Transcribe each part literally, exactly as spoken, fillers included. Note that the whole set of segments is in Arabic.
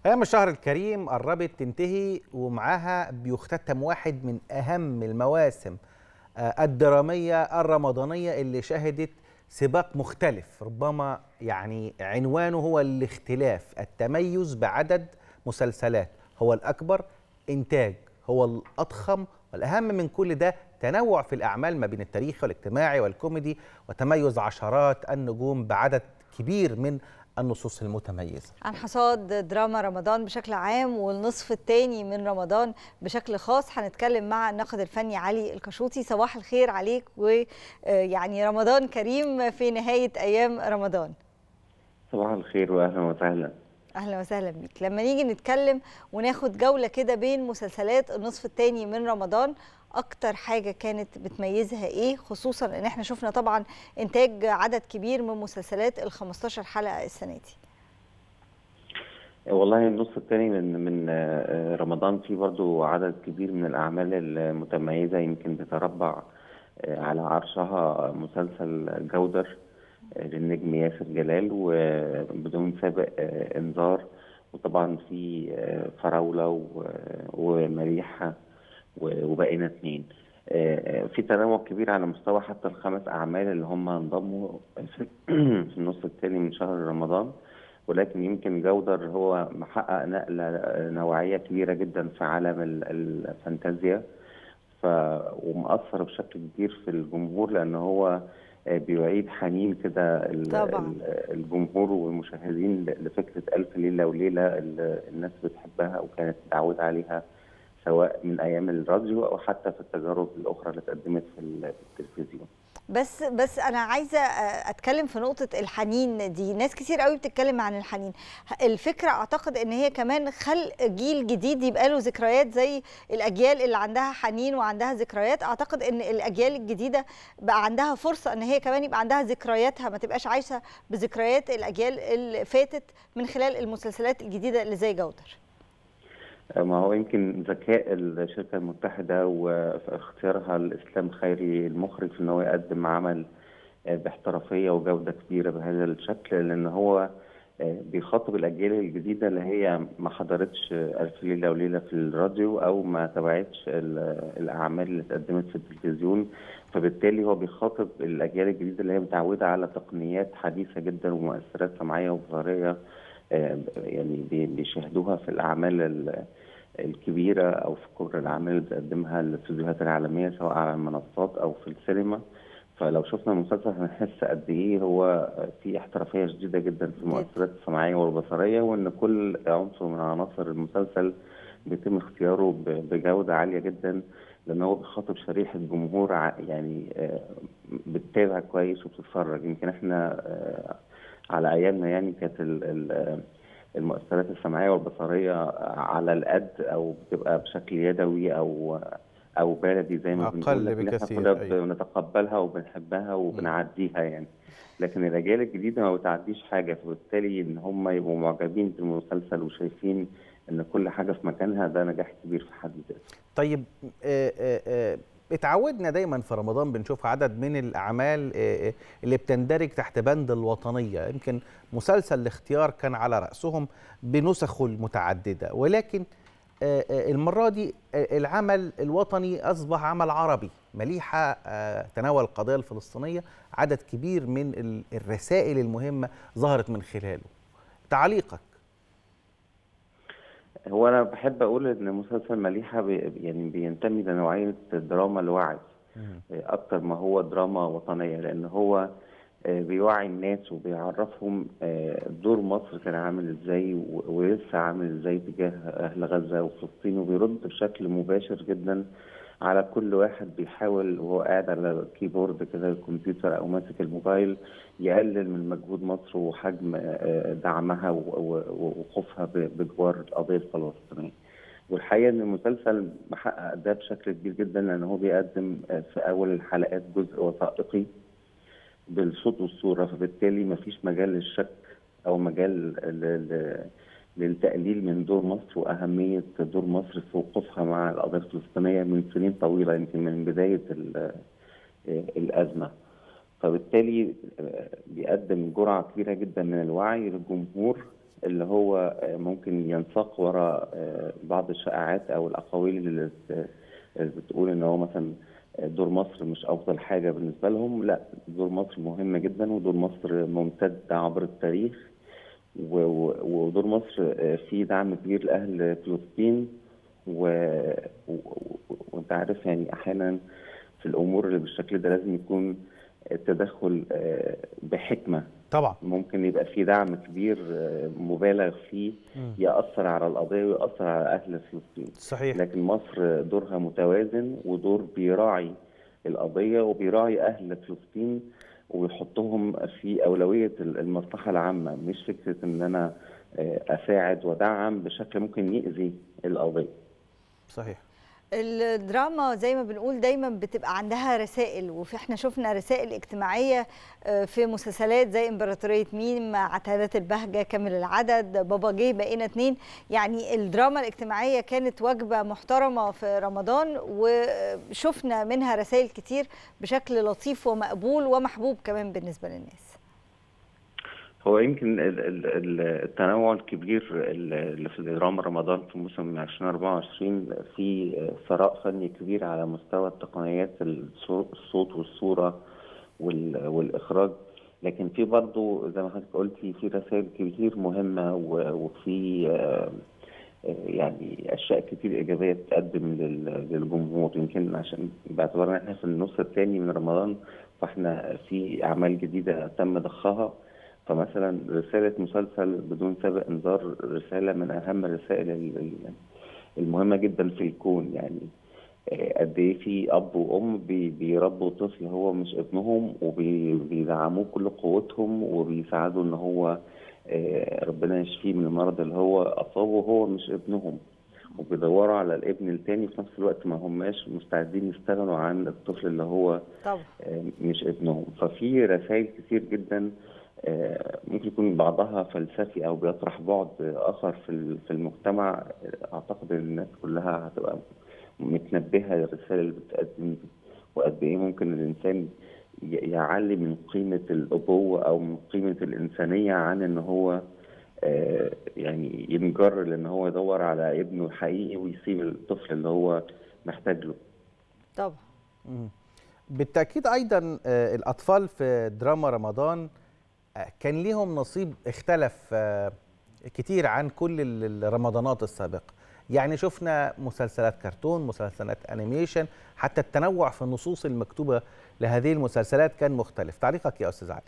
أيام الشهر الكريم قربت تنتهي ومعاها بيختتم واحد من أهم المواسم الدرامية الرمضانية اللي شهدت سباق مختلف، ربما يعني عنوانه هو الاختلاف، التميز بعدد مسلسلات، هو الأكبر إنتاج، هو الأضخم، والأهم من كل ده تنوع في الأعمال ما بين التاريخي والاجتماعي والكوميدي، وتميز عشرات النجوم بعدد كبير من النصوص المتميزة. عن حصاد دراما رمضان بشكل عام والنصف الثاني من رمضان بشكل خاص هنتكلم مع الناقد الفني علي الكشوطي. صباح الخير عليك، ويعني رمضان كريم في نهاية أيام رمضان. صباح الخير وأهلا وسهلا. أهلا وسهلا بيك. لما نيجي نتكلم وناخد جولة كده بين مسلسلات النصف الثاني من رمضان، أكتر حاجة كانت بتميزها إيه؟ خصوصا إن إحنا شفنا طبعا إنتاج عدد كبير من مسلسلات ال خمستاشر حلقة السنة دي. والله النص الثاني من من رمضان فيه برضو عدد كبير من الأعمال المتميزة، يمكن بتربع على عرشها مسلسل جودر للنجم ياسر جلال وبدون سابق إنذار، وطبعا في فراولة ومريحة وبقينا اتنين. في تنوع كبير على مستوى حتى الخمس أعمال اللي هم انضموا في النص الثاني من شهر رمضان، ولكن يمكن جودر هو محقق نقلة نوعية كبيرة جدا في عالم الفانتازيا، ف ومأثر بشكل كبير في الجمهور، لأن هو بيعيد حنين كده الجمهور والمشاهدين لفكرة ألف ليلة وليلة اللي الناس بتحبها وكانت متعودة عليها، سواء من أيام الراديو أو حتى في التجارب الأخرى اللي اتقدمت في التلفزيون. بس بس أنا عايزة أتكلم في نقطة الحنين دي. ناس كتير قوي بتتكلم عن الحنين. الفكرة أعتقد إن هي كمان خلق جيل جديد يبقى له ذكريات زي الأجيال اللي عندها حنين وعندها ذكريات. أعتقد إن الأجيال الجديدة بقى عندها فرصة إن هي كمان يبقى عندها ذكرياتها، ما تبقاش عايشة بذكريات الأجيال اللي فاتت من خلال المسلسلات الجديدة اللي زي جودر. ما هو يمكن ذكاء الشركة المتحدة وفي اختيارها الإسلام خيري المخرج في إن هو يقدم عمل باحترافية وجودة كبيرة بهذا الشكل، لأن هو بيخاطب الأجيال الجديدة اللي هي ما حضرتش ألف ليلة وليلة في الراديو أو ما تابعتش الأعمال اللي اتقدمت في التلفزيون، فبالتالي هو بيخاطب الأجيال الجديدة اللي هي متعودة على تقنيات حديثة جدا ومؤثرات سمعية وبصرية يعني بيشاهدوها في الأعمال الكبيرة أو في كبر الأعمال اللي بتقدمها الاستوديوهات العالمية سواء على المنصات أو في السينما. فلو شفنا المسلسل هنحس قد إيه هو في احترافية شديدة جدا في المؤثرات السمعية والبصرية، وإن كل عنصر من عناصر المسلسل بيتم اختياره بجودة عالية جدا، لأن هو بيخاطب شريحة جمهور يعني بتتابع كويس وبتتفرج. يمكن إحنا على أيامنا يعني كانت المؤثرات السمعية والبصرية على القد أو بتبقى بشكل يدوي أو أو بلدي زي ما بنقول، لكن احنا كنا بنتقبلها وبنحبها وبنعديها يعني. لكن الأجيال الجديدة ما بتعديش حاجة، فبالتالي إن هم يبقوا معجبين بالمسلسل وشايفين إن كل حاجة في مكانها، ده نجاح كبير في حد ذاته. طيب آآ آآ اتعودنا دايما في رمضان بنشوف عدد من الأعمال اللي بتندرج تحت بند الوطنية، يمكن مسلسل الاختيار كان على رأسهم بنسخه المتعددة، ولكن المرة دي العمل الوطني أصبح عمل عربي. مليحة تناول القضية الفلسطينية، عدد كبير من الرسائل المهمة ظهرت من خلاله. تعليقك؟ هو أنا بحب أقول إن مسلسل مليحة بي يعني بينتمي لنوعية الدراما الوعي أكتر ما هو دراما وطنية، لأن هو بيوعي الناس وبيعرفهم دور مصر كان عامل إزاي ولسه عامل إزاي تجاه أهل غزة وفلسطين، وبيرد بشكل مباشر جدا على كل واحد بيحاول وهو قاعد على الكيبورد كده الكمبيوتر أو ماسك الموبايل يقلل من مجهود مصر وحجم دعمها ووقوفها بجوار القضية الفلسطينية. والحقيقة إن المسلسل محقق ده بشكل كبير جدا، لأن هو بيقدم في أول الحلقات جزء وثائقي بالصوت والصورة، فبالتالي مفيش مجال للشك أو مجال للتقليل من دور مصر وأهمية دور مصر في وقوفها مع القضية الفلسطينية من سنين طويلة، يمكن من بداية الأزمة. فبالتالي بيقدم جرعة كبيرة جدا من الوعي للجمهور اللي هو ممكن ينساق وراء بعض الشائعات او الاقاويل اللي بتقول ان هو مثلا دور مصر مش افضل حاجه بالنسبه لهم. لا، دور مصر مهم جدا، ودور مصر ممتد عبر التاريخ، ودور مصر فيه دعم كبير لاهل فلسطين. وانت عارف يعني احيانا في الامور اللي بالشكل ده لازم يكون التدخل بحكمه. طبعا ممكن يبقى في دعم كبير مبالغ فيه يأثر على القضية ويأثر على أهل فلسطين. صحيح. لكن مصر دورها متوازن، ودور بيراعي القضية وبيراعي أهل فلسطين ويحطهم في أولوية المصلحة العامة، مش فكرة إن أنا أساعد ودعم بشكل ممكن يأذي القضية. صحيح. الدراما زي ما بنقول دايما بتبقى عندها رسائل، واحنا شفنا رسائل اجتماعيه في مسلسلات زي امبراطوريه ميم، عتادات البهجه، كامل العدد، بابا جه، بقينا اتنين. يعني الدراما الاجتماعيه كانت وجبه محترمه في رمضان، وشفنا منها رسائل كتير بشكل لطيف ومقبول ومحبوب كمان بالنسبه للناس. هو يمكن التنوع الكبير اللي في دراما رمضان في موسم ألفين وأربعة وعشرين في ثراء فني كبير على مستوى التقنيات الصوت والصورة والإخراج، لكن في برضه زي ما حضرتك قلتي في رسائل كتير مهمة وفي يعني أشياء كتير إيجابية بتقدم للجمهور. يمكن عشان باعتبارنا إحنا في النص الثاني من رمضان، فإحنا في أعمال جديدة تم ضخها. فمثلا رسالة مسلسل بدون سابق انذار رسالة من أهم الرسائل المهمة جدا في الكون. يعني قد إيه في أب وأم بيربوا طفل هو مش ابنهم، وبيدعموه كل قوتهم، وبيساعدوا إن هو ربنا يشفيه من المرض اللي هو أصابه وهو مش ابنهم، وبيدوروا على الابن التاني في نفس الوقت ما هماش مستعدين يستغنوا عن الطفل اللي هو طبعا مش ابنهم. ففي رسائل كتير جدا ممكن يكون بعضها فلسفي او بيطرح بعد اخر في في المجتمع. اعتقد ان الناس كلها هتبقى متنبهه للرساله اللي بتقدم دي، وقد ايه ممكن الانسان يعلي من قيمه الابوه او من قيمه الانسانيه عن ان هو يعني ينجر لان هو يدور على ابنه الحقيقي ويسيب الطفل اللي هو محتاج له. طبعا. بالتاكيد ايضا الاطفال في دراما رمضان كان ليهم نصيب اختلف كتير عن كل الرمضانات السابقة. يعني شفنا مسلسلات كرتون، مسلسلات انيميشن، حتى التنوع في النصوص المكتوبة لهذه المسلسلات كان مختلف. تعليقك يا أستاذ علي؟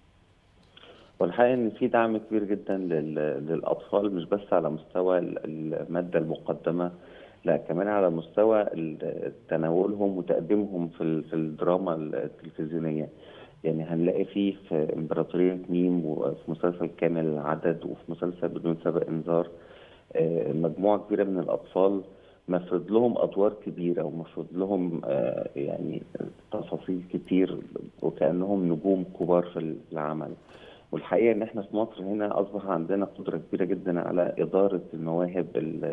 والحقيقة ان في دعم كبير جدا للأطفال، مش بس على مستوى المادة المقدمة، لا كمان على مستوى تناولهم وتقديمهم في الدراما التلفزيونية. يعني هنلاقي فيه في امبراطورية ميم، وفي مسلسل كامل العدد، وفي مسلسل بدون سابق انذار مجموعة كبيرة من الأطفال مفروض لهم أدوار كبيرة، ومفروض لهم يعني تفاصيل كتير، وكأنهم نجوم كبار في العمل. والحقيقة إن إحنا في مصر هنا أصبح عندنا قدرة كبيرة جدا على إدارة المواهب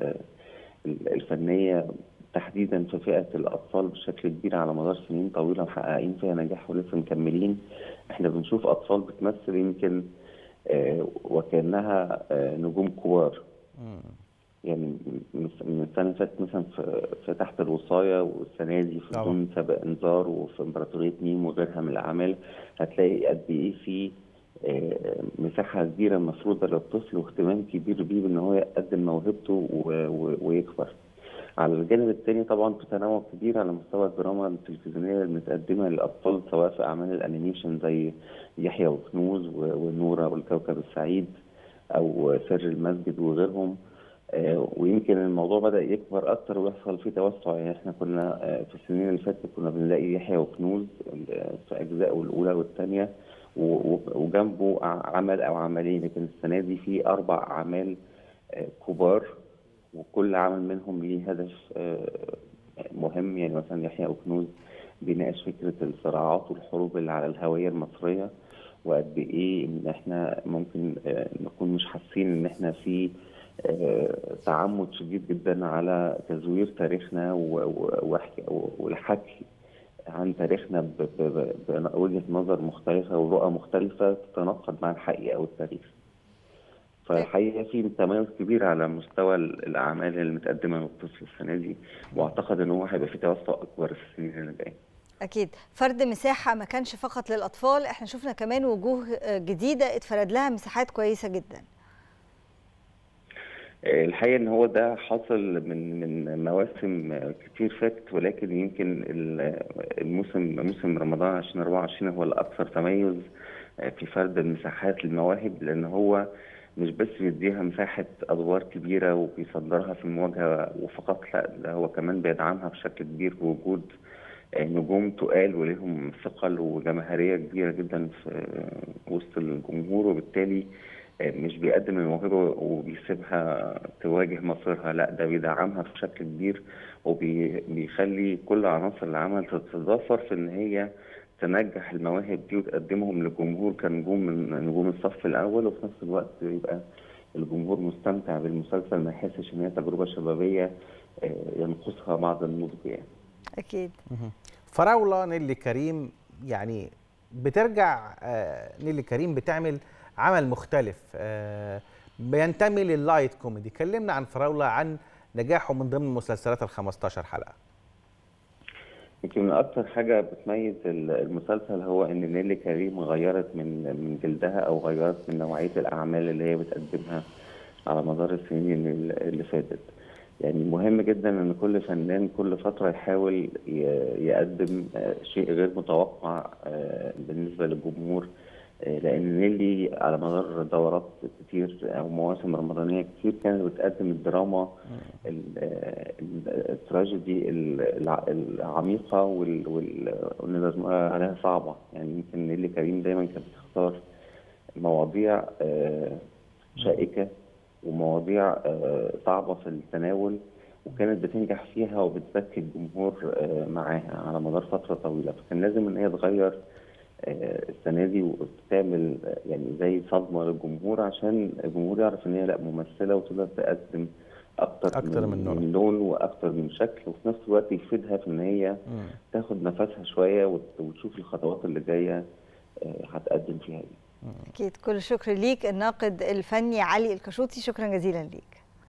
الفنية تحديدا في فئة الأطفال بشكل كبير على مدار سنين طويلة، محققين فيها نجاح ولسه مكملين. احنا بنشوف أطفال بتمثل يمكن آه وكأنها آه نجوم كبار. يعني من السنة اللي فاتت مثلا في, في تحت الوصاية، والسنة دي في بدون سابق انذار، وفي امبراطورية ميم وغيرها من الأعمال، هتلاقي قد إيه في آه مساحة كبيرة مفروضة للطفل، واهتمام كبير بيه بإن هو يقدم موهبته ويكبر. على الجانب الثاني طبعا في تنوع كبير على مستوى الدراما التلفزيونيه المتقدمه للاطفال، سواء في اعمال الانيميشن زي يحيى وكنوز ونورة والكوكب السعيد، او سر المسجد وغيرهم. ويمكن الموضوع بدا يكبر اكتر ويحصل فيه توسع. يعني احنا كنا في السنين اللي فاتت كنا بنلاقي يحيى وكنوز في اجزائه الاولى والثانيه، وجنبه عمل او عملين، لكن السنه دي في اربع اعمال كبار، وكل عمل منهم ليه هدف مهم. يعني مثلا يحيى وكنوز بيناقش فكرة الصراعات والحروب اللي على الهوية المصرية، وقد ايه ان احنا ممكن نكون مش حاسين ان احنا في تعمد شديد جدا على تزوير تاريخنا والحكي عن تاريخنا بوجهة نظر مختلفة ورؤى مختلفة تتناقض مع الحقيقة والتاريخ. فالحقيقه في تميز كبير على مستوى الاعمال المتقدمه للطفل السنه دي، واعتقد ان هو هيبقى في توسع اكبر في السنين اللي جايه. أكيد. فرد مساحة ما كانش فقط للأطفال، احنا شفنا كمان وجوه جديدة اتفرد لها مساحات كويسة جدا. الحقيقة ان هو ده حصل من من مواسم كتير فاتت، ولكن يمكن الموسم موسم رمضان ألفين وأربعة وعشرين هو الأكثر تميز في فرد المساحات للمواهب، لأن هو مش بس بيديها مساحة أدوار كبيرة وبيصدرها في المواجهة وفقط، لا ده هو كمان بيدعمها بشكل كبير بوجود نجوم تقال ولهم ثقل وجماهيرية كبيرة جدا في وسط الجمهور، وبالتالي مش بيقدم الموهبة وبيسيبها تواجه مصيرها، لا ده بيدعمها بشكل كبير وبيخلي كل عناصر العمل تتضافر في ان هي تنجح المواهب دي وتقدمهم للجمهور كنجوم من نجوم الصف الاول، وفي نفس الوقت يبقى الجمهور مستمتع بالمسلسل ما يحسش ان هي تجربة شبابية ينقصها بعض النضج يعني. أكيد. فراولة نيللي كريم، يعني بترجع نيللي كريم بتعمل عمل مختلف بينتمي لللايت كوميدي. كلمنا عن فراولة، عن نجاحه من ضمن المسلسلات ال خمستاشر حلقة. يمكن من أكثر حاجة بتميز المسلسل هو إن نيللي كريم غيرت من من جلدها أو غيرت من نوعية الأعمال اللي هي بتقدمها على مدار السنين اللي فاتت. يعني مهم جدا ان كل فنان كل فتره يحاول يقدم شيء غير متوقع بالنسبه للجمهور، لان نيللي على مدار دورات كتير او مواسم رمضانيه كتير كانت بتقدم الدراما التراجيدي العميقه واللي عليها صعبه. يعني يمكن نيللي كريم دايما كانت بتختار مواضيع شائكه ومواضيع صعبة في التناول، وكانت بتنجح فيها وبتذكي الجمهور معاها على مدار فترة طويلة، فكان لازم ان هي تغير السنة دي وتعمل يعني زي صدمة للجمهور عشان الجمهور يعرف ان هي لا ممثلة وتقدر تقدم اكتر, أكتر من, من, من لون واكتر من شكل، وفي نفس الوقت يفيدها في ان هي م. تاخد نفسها شوية وتشوف الخطوات اللي جاية هتقدم فيها ايه. أكيد. كل الشكر ليك الناقد الفني علي الكشوطي، شكرا جزيلا ليك.